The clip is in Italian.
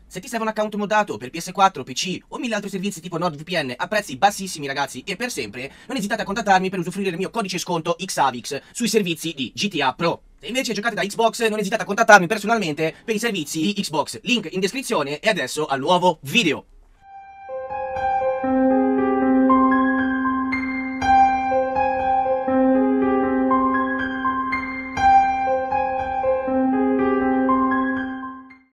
Se ti serve un account modato per PS4, PC o 1000 altri servizi tipo NordVPN a prezzi bassissimi ragazzi e per sempre, non esitate a contattarmi per usufruire del mio codice sconto XAVIX sui servizi di GTA Pro. Se invece giocate da Xbox non esitate a contattarmi personalmente per i servizi di Xbox, link in descrizione e adesso al nuovo video.